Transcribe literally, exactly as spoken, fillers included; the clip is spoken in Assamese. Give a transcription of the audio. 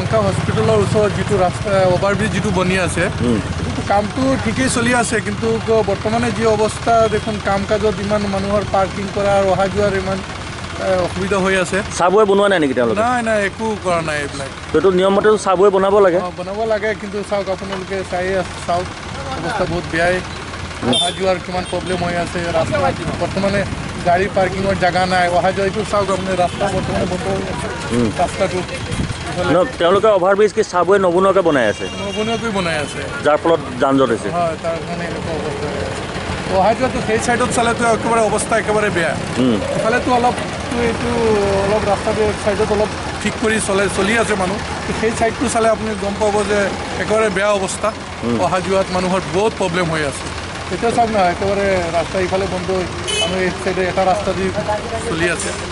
লংকা হস্পিটেলৰ ওচৰত যিটো ৰাস্তা অভাৰব্ৰিজ যিটো বনি আছে কামটো ঠিকেই চলি আছে কিন্তু বৰ্তমানে যি অৱস্থা দেখোন কাম কাজত ইমান মানুহৰ পাৰ্কিং কৰা আৰু অহা যোৱাৰ ইমান অসুবিধা হৈ আছে চাবৱে বনোৱা নাই নেকি তেওঁলোকে নাই নাই একো কৰা নাই এইবিলাক এইটো নিয়মমতে চাবৱে বনাব লাগে বনাব লাগে কিন্তু চাওক আপোনালোকে চাই চাওক অৱস্থা বহুত বেয়াই অহা যোৱাৰ কিমান প্ৰব্লেম হৈ আছে ৰাস্তা বৰ্তমানে গাড়ী পাৰ্কিঙৰ জেগা নাই অহা যোৱা এইটো চাওক আপুনি ৰাস্তা বৰ্তমানে বন্ধ হৈ আছে ৰাস্তাটো তেওঁলোকে অভাৰব্ৰিজ কি চাবৱে নবনোৱাকৈ বনাই আছে নবনোৱাকৈ বনাই আছে যাৰ ফলত যান জঁট হৈছে হয় তাৰ কাৰণে এনেকুৱা অৱস্থা হৈ আছে অহা যোৱাটো সেই ছাইডত চালেতো একেবাৰে অৱস্থা একেবাৰে বেয়া ইফালেতো অলপ এইটো অলপ ৰাস্তাটো ছাইডত অলপ ঠিক কৰি চলে চলি আছে মানুহ সেই ছাইডটো চালে আপুনি গম পাব যে একেবাৰে বেয়া অৱস্থা অহা যোৱাত মানুহৰ বহুত প্ৰব্লেম হৈ আছে এতিয়া চাওক না একেবাৰে ৰাস্তা ইফালে বন্ধ মানুহ এই ছাইডে এটা ৰাস্তা দি চলি আছে